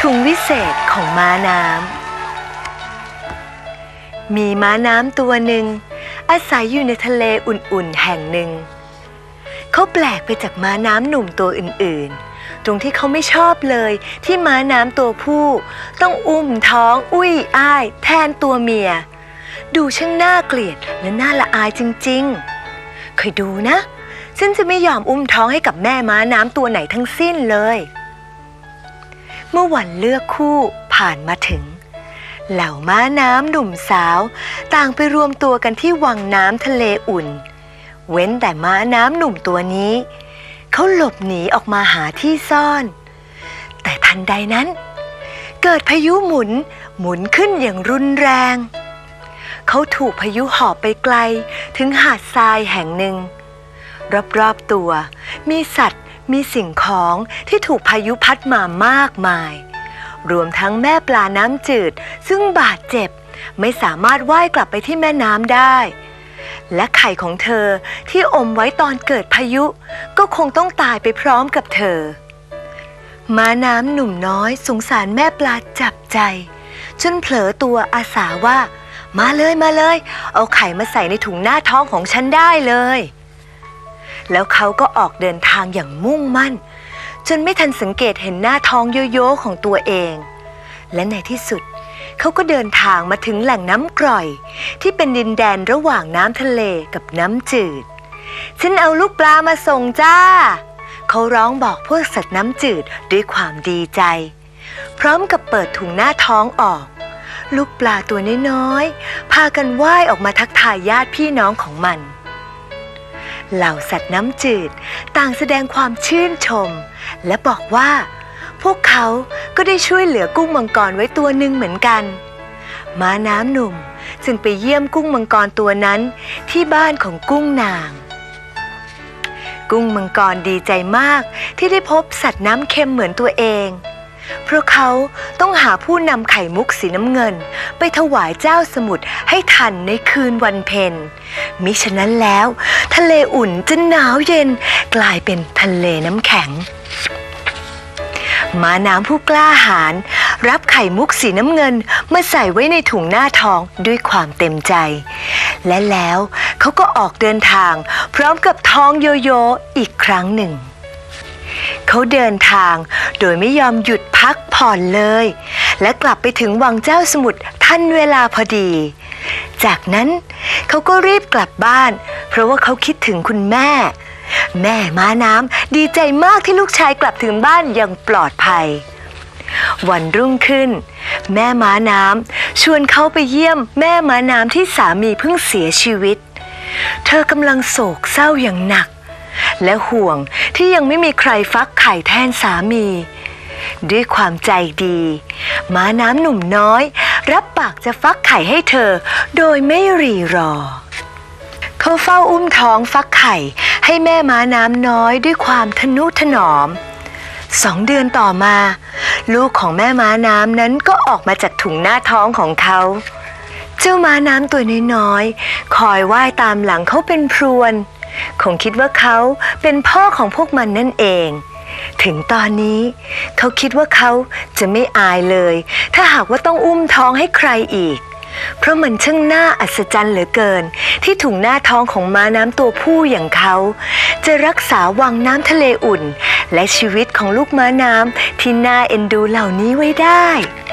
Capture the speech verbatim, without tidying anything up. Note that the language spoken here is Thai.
ถุงวิเศษของม้าน้ำมีม้าน้ำตัวหนึ่งอาศัยอยู่ในทะเลอุ่นๆแห่งหนึ่งเขาแปลกไปจากม้าน้ำหนุ่มตัวอื่นๆตรงที่เขาไม่ชอบเลยที่ม้าน้ำตัวผู้ต้องอุ้มท้องอุ้ยอ้ายแทนตัวเมียดูช่างน่าเกลียดและน่าละอายจริงๆเคยดูนะฉันจะไม่ยอมอุ้มท้องให้กับแม่ม้าน้ำตัวไหนทั้งสิ้นเลยเมื่อวันเลือกคู่ผ่านมาถึงเหล่าม้าน้ำหนุ่มสาวต่างไปรวมตัวกันที่วังน้ำทะเลอุ่นเว้นแต่ม้าน้ำหนุ่มตัวนี้เขาหลบหนีออกมาหาที่ซ่อนแต่ทันใดนั้นเกิดพายุหมุนหมุนขึ้นอย่างรุนแรงเขาถูกพายุหอบไปไกลถึงหาดทรายแห่งหนึ่งรอบๆตัวมีสัตว์มีสิ่งของที่ถูกพายุพัดมามากมายรวมทั้งแม่ปลาน้ำจืดซึ่งบาดเจ็บไม่สามารถว่ายกลับไปที่แม่น้ำได้และไข่ของเธอที่อมไว้ตอนเกิดพายุก็คงต้องตายไปพร้อมกับเธอม้าน้ำหนุ่มน้อยสงสารแม่ปลาจับใจจนเผลอตัวอาสาว่ามาเลยมาเลยเอาไข่มาใส่ในถุงหน้าท้องของฉันได้เลยแล้วเขาก็ออกเดินทางอย่างมุ่งมั่นจนไม่ทันสังเกตเห็นหน้าท้องโยโย่ของตัวเองและในที่สุดเขาก็เดินทางมาถึงแหล่งน้ำกร่อยที่เป็นดินแดนระหว่างน้ำทะเลกับน้ำจืดฉันเอาลูกปลามาส่งจ้าเขาร้องบอกพวกสัตว์น้ำจืดด้วยความดีใจพร้อมกับเปิดถุงหน้าท้องออกลูกปลาตัวน้อยๆพากันว่ายออกมาทักทายญาติพี่น้องของมันเหล่าสัตว์น้ำจืดต่างแสดงความชื่นชมและบอกว่าพวกเขาก็ได้ช่วยเหลือกุ้งมังกรไว้ตัวหนึ่งเหมือนกันม้าน้ำหนุ่มจึงไปเยี่ยมกุ้งมังกรตัวนั้นที่บ้านของกุ้งนางกุ้งมังกรดีใจมากที่ได้พบสัตว์น้ำเค็มเหมือนตัวเองเพราะเขาต้องหาผู้นำไข่มุกสีน้ำเงินไปถวายเจ้าสมุทรให้ทันในคืนวันเพ็ญมิฉะนั้นแล้วทะเลอุ่นจะหนาวเย็นกลายเป็นทะเลน้ำแข็งม้าน้ำผู้กล้าหาญรับไข่มุกสีน้ำเงินมาใส่ไว้ในถุงหน้าท้องด้วยความเต็มใจและแล้วเขาก็ออกเดินทางพร้อมกับท้องโยโย่อีกครั้งหนึ่งเขาเดินทางโดยไม่ยอมหยุดพักผ่อนเลยและกลับไปถึงวังเจ้าสมุทรทันเวลาพอดีจากนั้นเขาก็รีบกลับบ้านเพราะว่าเขาคิดถึงคุณแม่แม่ม้าน้ำดีใจมากที่ลูกชายกลับถึงบ้านอย่างปลอดภัยวันรุ่งขึ้นแม่ม้าน้ำชวนเขาไปเยี่ยมแม่ม้าน้ำที่สามีเพิ่งเสียชีวิตเธอกำลังโศกเศร้าอย่างหนักและห่วงที่ยังไม่มีใครฟักไข่แทนสามีด้วยความใจดีม้าน้ำหนุ่มน้อยรับปากจะฟักไข่ให้เธอโดยไม่รีรอเขาเฝ้าอุ้มท้องฟักไข่ให้แม่ม้าน้ำน้อยด้วยความทนุถนอมสองเดือนต่อมาลูกของแม่ม้าน้ำนั้นก็ออกมาจากถุงหน้าท้องของเขาเจ้าม้าน้ำตัวน้อยๆคอยว่ายตามหลังเขาเป็นพรวนคงคิดว่าเขาเป็นพ่อของพวกมันนั่นเองถึงตอนนี้เขาคิดว่าเขาจะไม่อายเลยถ้าหากว่าต้องอุ้มท้องให้ใครอีกเพราะมันช่างน่าอัศจรรย์เหลือเกินที่ถุงหน้าท้องของม้าน้ำตัวผู้อย่างเขาจะรักษาวังน้ำทะเลอุ่นและชีวิตของลูกม้าน้ำที่น่าเอ็นดูเหล่านี้ไว้ได้